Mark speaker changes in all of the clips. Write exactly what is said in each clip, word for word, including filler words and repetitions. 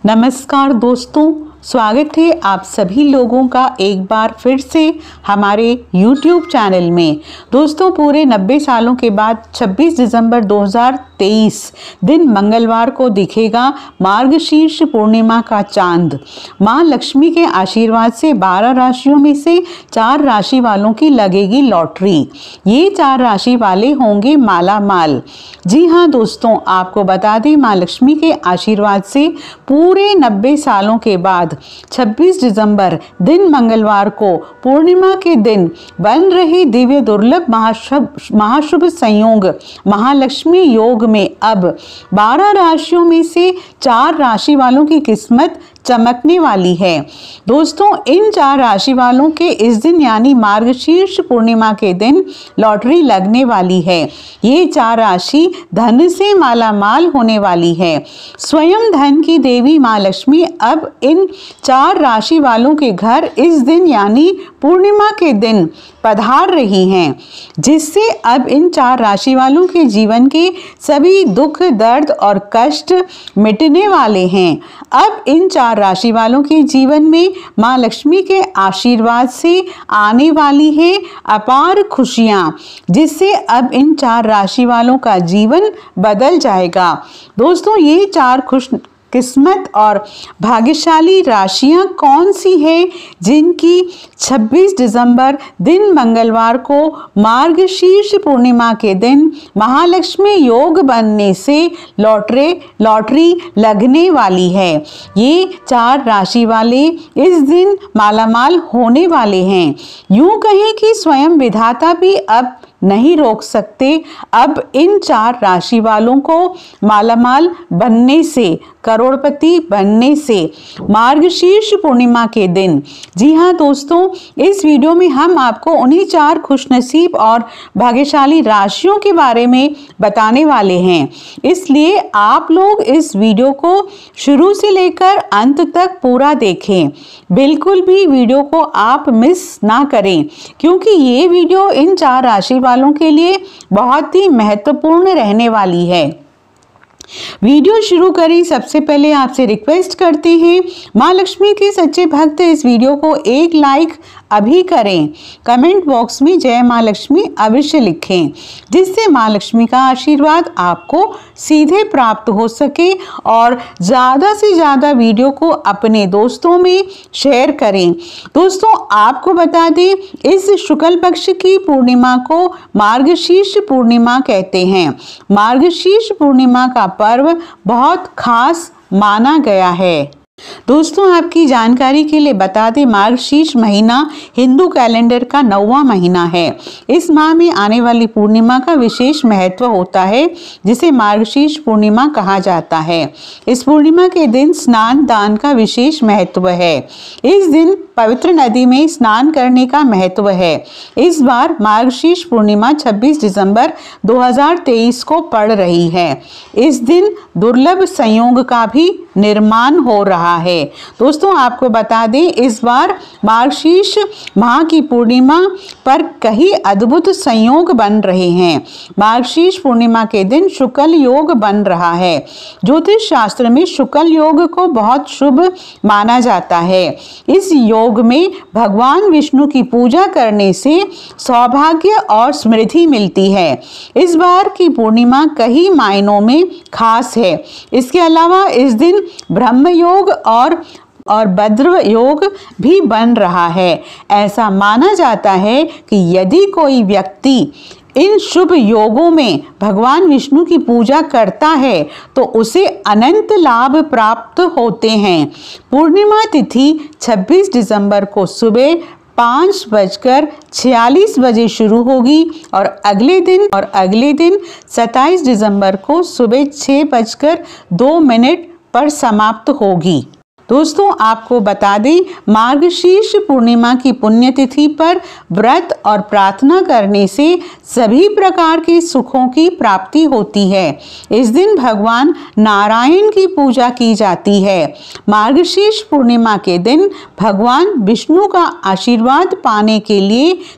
Speaker 1: नमस्कार दोस्तों, स्वागत है आप सभी लोगों का एक बार फिर से हमारे YouTube चैनल में। दोस्तों, पूरे नब्बे सालों के बाद छब्बीस दिसंबर दो हज़ार तेईस दिन मंगलवार को दिखेगा मार्गशीर्ष पूर्णिमा का चांद। मां लक्ष्मी के आशीर्वाद से बारह राशियों में से चार राशि वालों की लगेगी लॉटरी। ये चार राशि वाले होंगे माला माल। जी हाँ दोस्तों, आपको बता दें, मां लक्ष्मी के आशीर्वाद से पूरे नब्बे सालों के बाद छब्बीस दिसंबर दिन मंगलवार को पूर्णिमा के दिन बन रहे दिव्य दुर्लभ महाशुभ महाशुभ संयोग महालक्ष्मी योग में अब बारह राशियों में से चार राशि वालों की किस्मत चमकने वाली है। दोस्तों, इन चार राशि वालों के इस दिन यानी मार्गशीर्ष पूर्णिमा के दिन लॉटरी लगने वाली है। ये चार राशि धन से माला माल होने वाली है। स्वयं धन की देवी मां लक्ष्मी अब इन चार राशि वालों के घर इस दिन यानी पूर्णिमा के दिन पधार रही हैं, जिससे अब इन चार राशि वालों के जीवन के सभी दुख, दर्द और कष्ट मिटने वाले हैं। अब इन चार राशि वालों के जीवन में मां लक्ष्मी के आशीर्वाद से आने वाली है अपार खुशियां, जिससे अब इन चार राशि वालों का जीवन बदल जाएगा। दोस्तों, ये चार खुश किस्मत और भाग्यशाली राशियां कौन सी हैं जिनकी छब्बीस दिसंबर दिन मंगलवार को मार्गशीर्ष पूर्णिमा के दिन महालक्ष्मी योग बनने से लॉटरी लॉटरी लगने वाली है। ये चार राशि वाले इस दिन मालामाल होने वाले हैं। यूं कहें कि स्वयं विधाता भी अब नहीं रोक सकते अब इन चार राशि वालों को मालामाल बनने से, करोड़पति बनने से मार्गशीर्ष पूर्णिमा के दिन। जी हाँ दोस्तों, इस वीडियो में हम आपको उन्हीं चार खुशनसीब और भाग्यशाली राशियों के बारे में बताने वाले हैं, इसलिए आप लोग इस वीडियो को शुरू से लेकर अंत तक पूरा देखें। बिल्कुल भी वीडियो को आप मिस ना करें, क्योंकि ये वीडियो इन चार राशि वालों के लिए बहुत ही महत्वपूर्ण रहने वाली है। वीडियो शुरू करें सबसे पहले आपसे रिक्वेस्ट करते हैं, मां लक्ष्मी के सच्चे भक्त इस वीडियो को एक लाइक अभी करें। कमेंट बॉक्स में जय मां लक्ष्मी अवश्य लिखें, जिससे मां लक्ष्मी का आशीर्वाद आपको सीधे प्राप्त हो सके, और ज़्यादा से ज़्यादा वीडियो को अपने दोस्तों में शेयर करें। दोस्तों, आपको बता दें, इस शुक्ल पक्ष की पूर्णिमा को मार्गशीर्ष पूर्णिमा कहते हैं। मार्गशीर्ष पूर्णिमा का पर्व बहुत खास माना गया है। दोस्तों, आपकी जानकारी के लिए बता दें, मार्गशीर्ष महीना हिंदू कैलेंडर का नौवां महीना है। इस माह में आने वाली पूर्णिमा का विशेष महत्व होता है, जिसे मार्गशीर्ष पूर्णिमा कहा जाता है। इस पूर्णिमा के दिन स्नान दान का विशेष महत्व है। इस दिन पवित्र नदी में स्नान करने का महत्व है। इस बार मार्गशीर्ष पूर्णिमा छब्बीस दिसंबर दो हज़ार तेईस को पड़ रही है। इस दिन दुर्लभ संयोग का भी निर्माण हो रहा है। दोस्तों, आपको बता दें, इस बार मार्गशीर्ष माह की पूर्णिमा पर कई अद्भुत संयोग बन रहे हैं। मार्गशीर्ष पूर्णिमा के दिन शुक्ल योग बन रहा है। ज्योतिष शास्त्र में शुक्ल योग को बहुत शुभ माना जाता है। इस योग में भगवान विष्णु की पूजा करने से सौभाग्य और समृद्धि मिलती है। इस बार की पूर्णिमा कई मायनों में खास है। इसके अलावा इस दिन ब्रह्म योग और और भद्र योग भी बन रहा है। ऐसा माना जाता है कि यदि कोई व्यक्ति इन शुभ योगों में भगवान विष्णु की पूजा करता है तो उसे अनंत लाभ प्राप्त होते हैं। पूर्णिमा तिथि छब्बीस दिसंबर को सुबह पाँच बजकर छियालीस बजे शुरू होगी और अगले दिन और अगले दिन सत्ताईस दिसंबर को सुबह छः बजकर दो मिनट पर समाप्त होगी। दोस्तों, आपको बता दें, मार्गशीर्ष पूर्णिमा की पुण्यतिथि पर व्रत और प्रार्थना करने से सभी प्रकार के सुखों की प्राप्ति होती है। इस दिन भगवान नारायण की पूजा की जाती है। मार्गशीर्ष पूर्णिमा के दिन भगवान विष्णु का आशीर्वाद पाने के लिए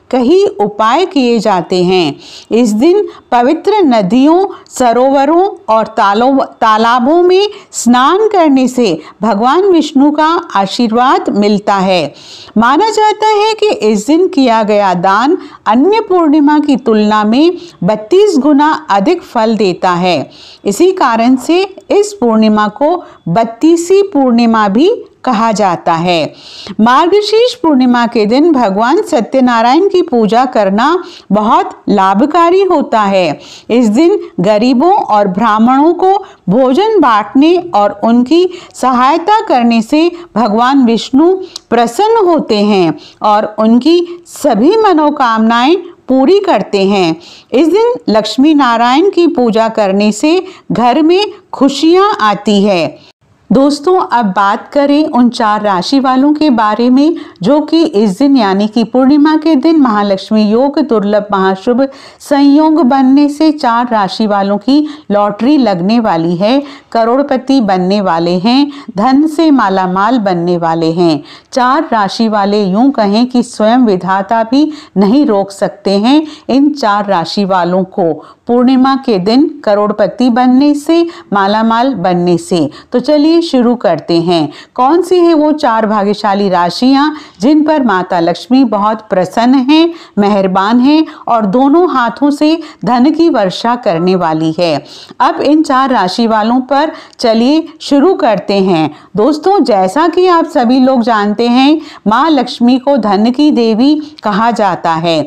Speaker 1: कई उपाय किए जाते हैं। इस दिन पवित्र नदियों, सरोवरों और तालों तालाबों में स्नान करने से भगवान विष्णु का आशीर्वाद मिलता है। माना जाता है कि इस दिन किया गया दान अन्य पूर्णिमा की तुलना में बत्तीस गुना अधिक फल देता है। इसी कारण से इस पूर्णिमा को बत्तीसी पूर्णिमा भी कहा जाता है। मार्गशीर्ष पूर्णिमा के दिन भगवान सत्यनारायण की पूजा करना बहुत लाभकारी होता है। इस दिन गरीबों और ब्राह्मणों को भोजन बांटने और उनकी सहायता करने से भगवान विष्णु प्रसन्न होते हैं और उनकी सभी मनोकामनाएं पूरी करते हैं। इस दिन लक्ष्मी नारायण की पूजा करने से घर में खुशियां आती है। दोस्तों, अब बात करें उन चार राशि वालों के बारे में जो कि इस दिन यानी कि पूर्णिमा के दिन महालक्ष्मी योग दुर्लभ महाशुभ संयोग बनने से चार राशि वालों की लॉटरी लगने वाली है, करोड़पति बनने वाले हैं, धन से मालामाल बनने वाले हैं। चार राशि वाले यूं कहें कि स्वयं विधाता भी नहीं रोक सकते हैं इन चार राशि वालों को पूर्णिमा के दिन करोड़पति बनने से, मालामाल बनने से। तो चलिए शुरू करते हैं। कौन सी है वो चार भाग्यशाली राशियां जिन पर माता लक्ष्मी बहुत प्रसन्न हैं, मेहरबान हैं और दोनों हाथों से धन की वर्षा करने वाली है। अब इन चार राशि वालों पर चलिए शुरू करते हैं। दोस्तों, जैसा कि आप सभी लोग जानते हैं, माँ लक्ष्मी को धन की देवी कहा जाता है।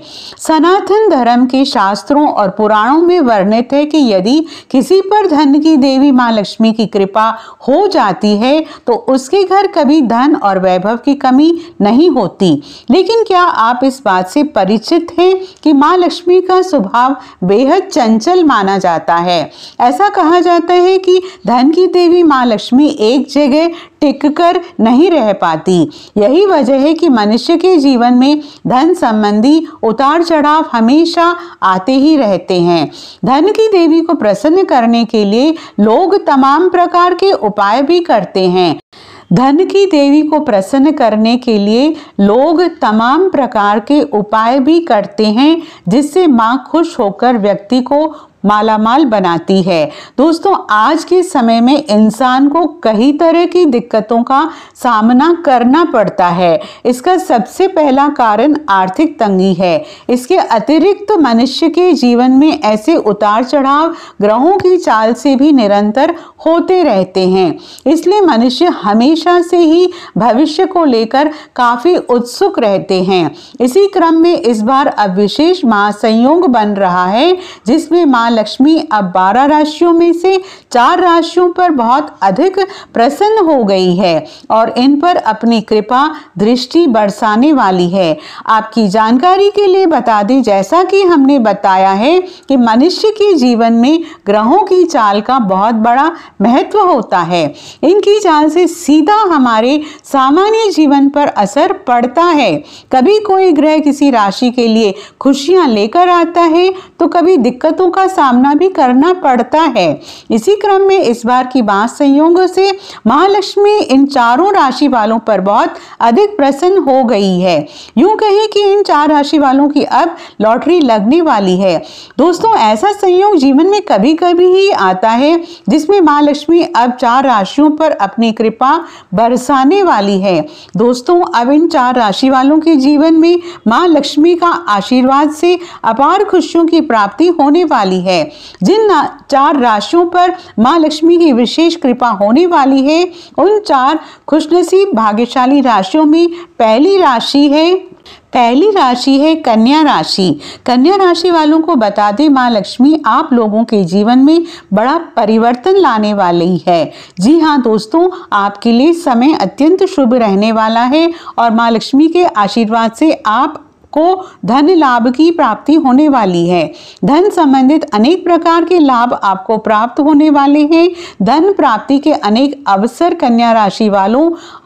Speaker 1: सनातन धर्म के शास्त्रों और पुराणों में वर्णित है कि यदि किसी पर धन की देवी माँ लक्ष्मी की कृपा हो जाती है तो उसके घर कभी धन और वैभव की कमी नहीं होती। लेकिन क्या आप इस बात से परिचित हैं कि माँ लक्ष्मी का स्वभाव बेहद चंचल माना जाता है। ऐसा कहा जाता है कि धन की देवी माँ लक्ष्मी एक जगह टिककर नहीं रह पाती। यही वजह है कि मनुष्य के जीवन में धन संबंधी उतार चढ़ाव हमेशा आते ही रहते हैं। धन की देवी को प्रसन्न करने के लिए लोग तमाम प्रकार के उपाय भी करते हैं। धन की देवी को प्रसन्न करने के लिए लोग तमाम प्रकार के उपाय भी करते हैं जिससे मां खुश होकर व्यक्ति को मालामाल बनाती है। दोस्तों, आज के समय में इंसान को कई तरह की दिक्कतों का सामना करना पड़ता है। इसका सबसे पहला कारण आर्थिक तंगी है। इसके अतिरिक्त मनुष्य के जीवन में ऐसे उतार चढ़ाव ग्रहों की चाल से भी निरंतर होते रहते हैं। इसलिए मनुष्य हमेशा से ही भविष्य को लेकर काफी उत्सुक रहते हैं। इसी क्रम में इस बार अब विशेष महासंयोग बन रहा है जिसमें माँ लक्ष्मी अब बारह राशियों में से चार राशियों पर बहुत अधिक प्रसन्न हो गई है और इन पर अपनी कृपा दृष्टि बरसाने वाली है। आपकी जानकारी के लिए बता दें, जैसा कि हमने बताया है कि मनुष्य के जीवन में ग्रहों की चाल का बहुत बड़ा महत्व होता है। इनकी चाल से सीधा हमारे सामान्य जीवन पर असर पड़ता है। कभी कोई ग्रह किसी राशि के लिए खुशियां लेकर आता है तो कभी दिक्कतों का सामना भी करना पड़ता है। इसी क्रम में इस बार की बात संयोग से महालक्ष्मी इन चारों राशि वालों पर बहुत अधिक प्रसन्न हो गई है। यूं कहें कि इन चार राशि वालों की अब लॉटरी लगने वाली है। दोस्तों, ऐसा संयोग जीवन में कभी कभी ही आता है जिसमें माँ लक्ष्मी अब चार राशियों पर अपनी कृपा बरसाने वाली है। दोस्तों, अब इन चार राशि वालों के जीवन में माँ लक्ष्मी का आशीर्वाद से अपार खुशियों की प्राप्ति होने वाली है। जिन चार राशियों पर माँ लक्ष्मी की विशेष कृपा होने वाली है उन चार खुशनसीब भाग्यशाली राशियों में पहली राशि है पहली राशि है कन्या राशि। कन्या राशि वालों को बता दें, माँ लक्ष्मी आप लोगों के जीवन में बड़ा परिवर्तन लाने वाली है। जी हाँ दोस्तों, आपके लिए समय अत्यंत शुभ रहने वाला है और माँ लक्ष्मी के आशीर्वाद से आप को धन लाभ की प्राप्ति होने वाली है। धन संबंधित अनेक प्रकार के लाभ आपको प्राप्त होने वाले हैं। धन प्राप्ति के अनेक अवसर कन्या राशि वालों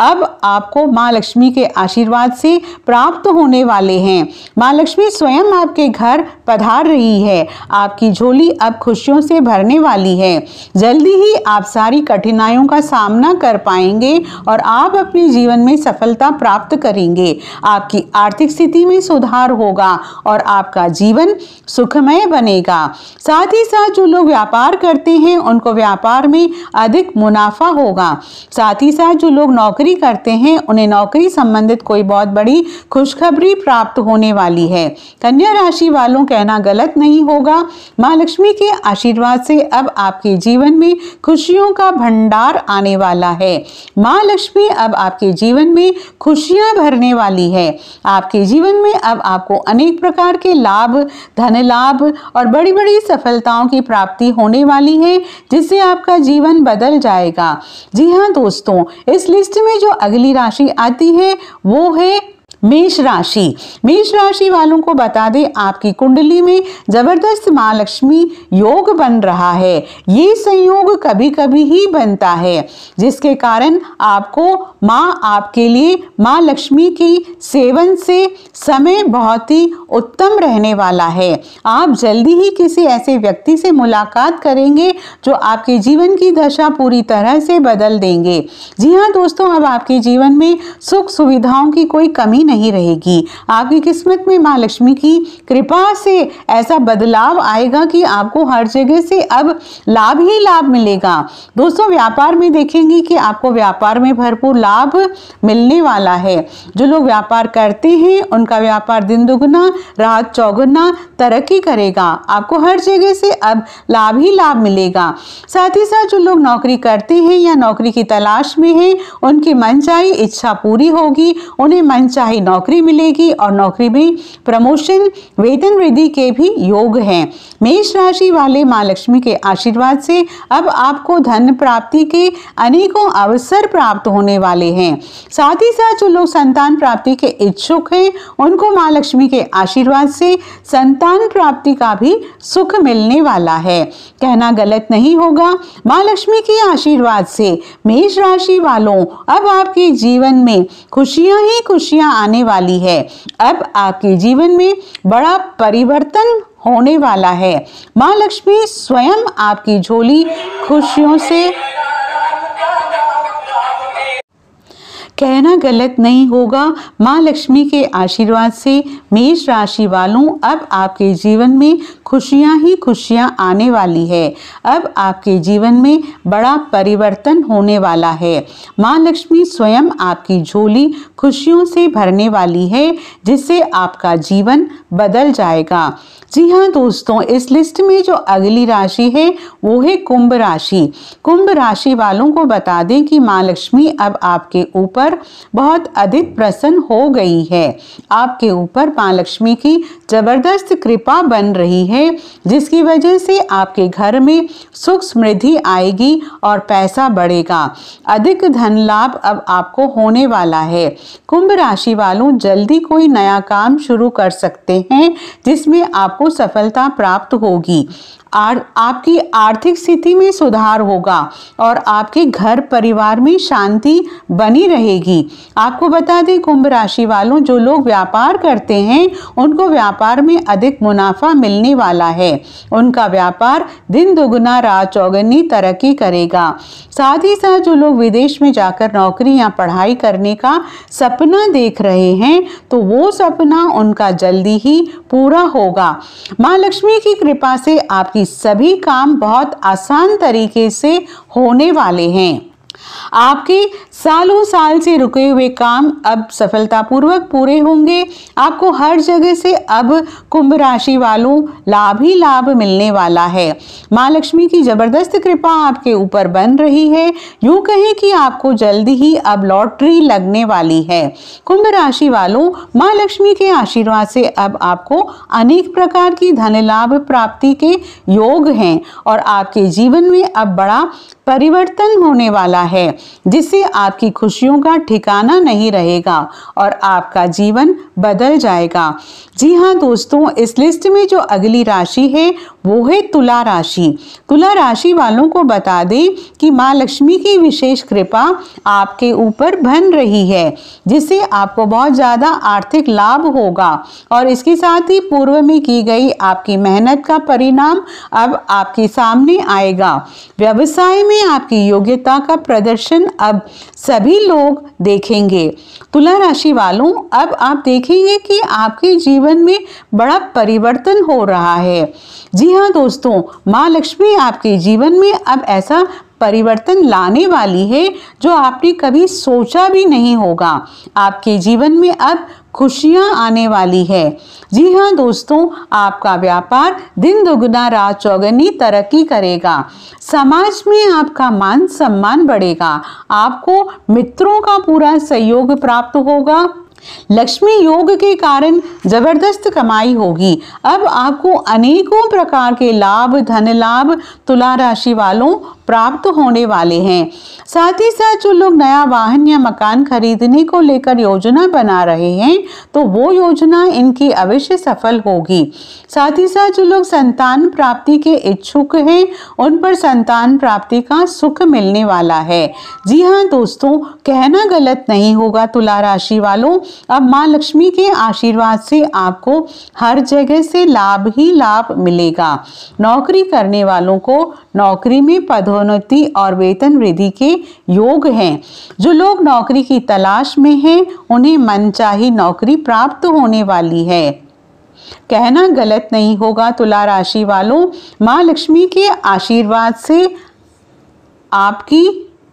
Speaker 1: अब आपको माँ लक्ष्मी के आशीर्वाद से प्राप्त होने वाले हैं। माँ लक्ष्मी स्वयं आपके घर पधार रही है। आपकी झोली अब खुशियों से भरने वाली है। जल्दी ही आप सारी कठिनाइयों का सामना कर पाएंगे और आप अपने जीवन में सफलता प्राप्त करेंगे। आपकी आर्थिक स्थिति में सुधार होगा और आपका जीवन सुखमय बनेगा। साथ ही साथ जो लोग व्यापार करते हैं उनको व्यापार में अधिक मुनाफा होगा। साथ ही साथ जो लोग नौकरी करते हैं उन्हें नौकरी संबंधित कोई बहुत बड़ी खुशखबरी प्राप्त होने वाली है। कन्या राशि वालों, कहना गलत नहीं होगा, माँ लक्ष्मी के आशीर्वाद से अब आपके जीवन में खुशियों का भंडार आने वाला है। माँ लक्ष्मी अब आपके जीवन में खुशियां भरने वाली है। आपके जीवन में अब आपको अनेक प्रकार के लाभ, धन लाभ और बड़ी बड़ी सफलताओं की प्राप्ति होने वाली है, जिससे आपका जीवन बदल जाएगा। जी हाँ दोस्तों, इस लिस्ट में जो अगली राशि आती है वो है मेष राशि। मेष राशि वालों को बता दें, आपकी कुंडली में जबरदस्त माँ लक्ष्मी योग बन रहा है। ये संयोग कभी कभी ही बनता है, जिसके कारण आपको माँ आपके लिए माँ लक्ष्मी की सेवन से समय बहुत ही उत्तम रहने वाला है। आप जल्दी ही किसी ऐसे व्यक्ति से मुलाकात करेंगे जो आपके जीवन की दशा पूरी तरह से बदल देंगे। जी हाँ दोस्तों, अब आपके जीवन में सुख सुविधाओं की कोई कमी नहीं रहेगी। आपकी किस्मत में माँ लक्ष्मी की कृपा से ऐसा बदलाव आएगा कि आपको हर जगह से अब लाभ ही लाभ मिलेगा। दोस्तों, व्यापार में देखेंगे कि आपको व्यापार में भरपूर लाभ मिलने वाला है। जो लोग व्यापार करते हैं उनका व्यापार दिन दुगना रात चौगुना तरक्की करेगा। आपको हर जगह से अब लाभ ही लाभ मिलेगा। साथ ही साथ जो लोग नौकरी करते हैं या नौकरी की तलाश में हैं, उनकी मनचाही इच्छा पूरी होगी। उन्हें मनचाही नौकरी मिलेगी और नौकरी में प्रमोशन, वेतन वृद्धि के भी योग हैं। मेष राशि वाले माँ लक्ष्मी के आशीर्वाद से अब आपको धन प्राप्ति के अनेकों अवसर प्राप्त होने वाले हैं। साथ ही साथ जो लोग संतान प्राप्ति के इच्छुक हैं, उनको माँ लक्ष्मी के आशीर्वाद से संतान प्राप्ति का भी सुख मिलने वाला है। कहना गलत नहीं होगा, माँ लक्ष्मी के आशीर्वाद से मेष राशि वालों अब आपके जीवन में खुशियां ही खुशियां आने वाली है। अब आपके जीवन में बड़ा परिवर्तन होने वाला है। माँ लक्ष्मी स्वयं आपकी झोली खुशियों से, कहना गलत नहीं होगा, माँ लक्ष्मी के आशीर्वाद से मेष राशि वालों अब आपके जीवन में खुशियां ही खुशियां आने वाली है। अब आपके जीवन में बड़ा परिवर्तन होने वाला है। माँ लक्ष्मी स्वयं आपकी झोली खुशियों से भरने वाली है, जिससे आपका जीवन बदल जाएगा। जी हाँ दोस्तों, इस लिस्ट में जो अगली राशि है वो है कुंभ राशि। कुंभ राशि वालों को बता दें कि माँ लक्ष्मी अब आपके ऊपर बहुत अधिक प्रसन्न हो गई है। आपके ऊपर माँ लक्ष्मी की जबरदस्त कृपा बन रही है, जिसकी वजह से आपके घर में सुख समृद्धि आएगी और पैसा बढ़ेगा। अधिक धन लाभ अब आपको होने वाला है। कुंभ राशि वालों जल्दी कोई नया काम शुरू कर सकते हैं, जिसमें आपको सफलता प्राप्त होगी। आर, आपकी आर्थिक स्थिति में सुधार होगा और आपके घर परिवार में शांति बनी रहेगी। आपको बता दें कुंभ राशि वालों, जो लोग व्यापार करते हैं उनको व्यापार में अधिक मुनाफा मिलने वाला है। उनका व्यापार दिन दुगना रात चौगुनी तरक्की करेगा। साथ ही साथ जो लोग विदेश में जाकर नौकरी या पढ़ाई करने का सपना देख रहे हैं, तो वो सपना उनका जल्दी ही पूरा होगा। माँ लक्ष्मी की कृपा से आपकी सभी काम बहुत आसान तरीके से होने वाले हैं। आपके सालों साल से रुके हुए काम अब सफलतापूर्वक पूरे होंगे। आपको हर जगह से अब कुंभ राशि वालों लाभ ही लाभ मिलने वाला है। माँ लक्ष्मी की जबरदस्त कृपा आपके ऊपर बन रही है। यूं कहें कि आपको जल्दी ही अब लॉटरी लगने वाली है। कुंभ राशि वालों, माँ लक्ष्मी के आशीर्वाद से अब आपको अनेक प्रकार की धन लाभ प्राप्ति के योग हैं और आपके जीवन में अब बड़ा परिवर्तन होने वाला है, जिससे आपकी खुशियों का ठिकाना नहीं रहेगा और आपका जीवन बदल जाएगा। जी हाँ दोस्तों, इस लिस्ट में जो अगली राशि है वो है तुला राशि। तुला राशि वालों को बता दें कि माँ लक्ष्मी की विशेष कृपा आपके ऊपर बन रही है, जिससे आपको बहुत ज़्यादा आर्थिक लाभ होगा और इसके साथ ही पूर्व में की गई आपकी मेहनत का परिणाम अब आपके सामने आएगा। व्यवसाय में आपकी योग्यता का प्रदर्शन अब सभी लोग देखेंगे। तुला राशि वालों, अब आप देखेंगे कि आपके जीवन में बड़ा परिवर्तन हो रहा है। जी हाँ दोस्तों, माँ लक्ष्मी आपके जीवन में अब ऐसा परिवर्तन लाने वाली है जो आपने कभी सोचा भी नहीं होगा। आपके जीवन में अब खुशियां आने वाली है। जी हाँ दोस्तों, आपका व्यापार दिन दुगना रात चौगुनी तरक्की करेगा। समाज में आपका मान सम्मान बढ़ेगा। आपको मित्रों का पूरा सहयोग प्राप्त होगा। लक्ष्मी योग के कारण जबरदस्त कमाई होगी। अब आपको अनेकों प्रकार के लाभ, धन लाभ तुला राशि वालों प्राप्त होने वाले हैं। साथ ही साथ जो लोग नया वाहन या मकान खरीदने को लेकर योजना बना रहे हैं तो वो योजना इनकी अवश्य सफल होगी। साथ ही साथ जो लोग संतान प्राप्ति के इच्छुक हैं उन पर संतान प्राप्ति का सुख मिलने वाला है। जी हाँ दोस्तों, कहना गलत नहीं होगा तुला राशि वालों, अब माँ लक्ष्मी के आशीर्वाद से आपको हर जगह से लाभ ही लाभ मिलेगा। नौकरी करने वालों को नौकरी में पदोन्नति और वेतन वृद्धि के योग हैं। जो लोग नौकरी की तलाश में हैं उन्हें मनचाही नौकरी प्राप्त होने वाली है। कहना गलत नहीं होगा तुला राशि वालों, माँ लक्ष्मी के आशीर्वाद से आपकी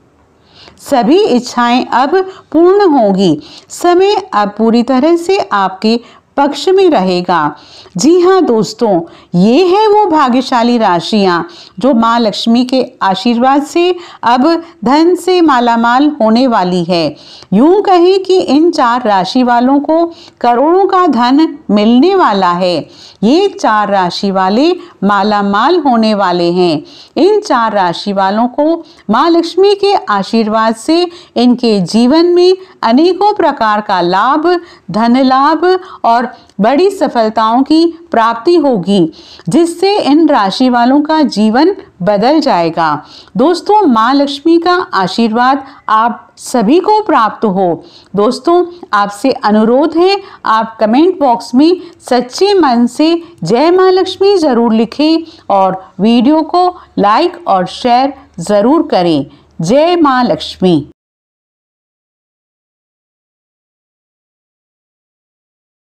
Speaker 1: सभी इच्छाएं अब पूर्ण होगी। समय अब पूरी तरह से आपके पक्ष में रहेगा। जी हाँ दोस्तों, ये है वो भाग्यशाली राशियां जो माँ लक्ष्मी के आशीर्वाद से अब धन से मालामाल होने वाली है। यूं कहें कि इन चार राशि वालों को करोड़ों का धन मिलने वाला है। ये चार राशि वाले मालामाल होने वाले हैं। इन चार राशि वालों को माँ लक्ष्मी के आशीर्वाद से इनके जीवन में अनेकों प्रकार का लाभ, धन लाभ और बड़ी सफलताओं की प्राप्ति होगी, जिससे इन राशि वालों का जीवन बदल जाएगा। दोस्तों, माँ लक्ष्मी का आशीर्वाद आप सभी को प्राप्त हो। दोस्तों, आपसे अनुरोध है आप कमेंट बॉक्स में सच्चे मन से जय माँ लक्ष्मी ज़रूर लिखें और वीडियो को लाइक और शेयर ज़रूर करें। जय माँ लक्ष्मी।